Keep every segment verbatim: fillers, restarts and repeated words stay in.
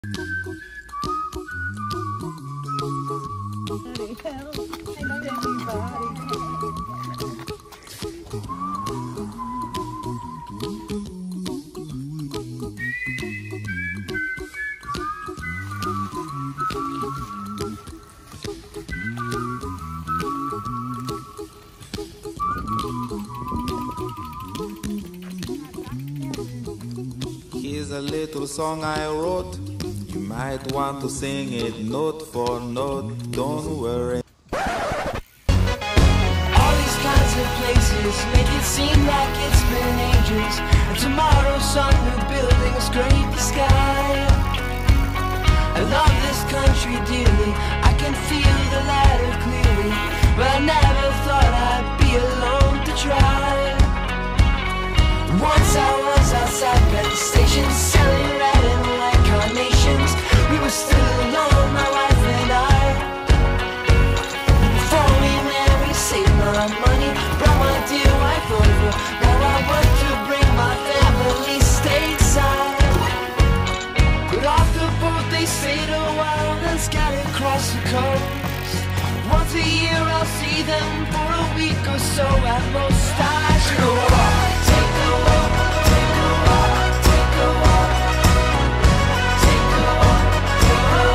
Here's a little song I wrote. You might want to sing it note for note. Don't worry. All these kinds of places make it seem like it's been ages. And tomorrow some new building will scrape the sky. I love this country dearly, I can feel the ladder clearly, but I never thought I'd be alone to try. Once I was outside by the station selling red and white carnations. We were still alone, my wife and I. Before we married, saved my money, brought my dear wife over. Now I work to bring my family stateside. But off the boat they stayed a while and scattered across the coast. Once a year I'll see them for a week or so at most. I should go on. Take a walk, take a walk, take a walk, take a walk, take a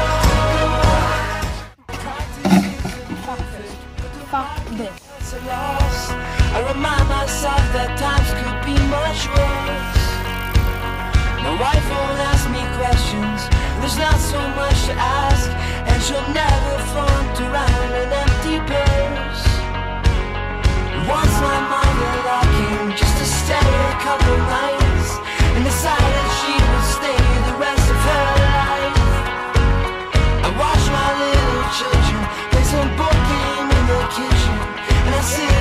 walk, take a walk. Fuck this. I remind myself that times could be much worse. My wife won't ask me questions, there's not so much to ask, and she'll never flaunt around an empty purse. Once my mother locking just to stay a couple nights, and decided she would stay the rest of her life. I watch my little children play some board game in the kitchen, and I sit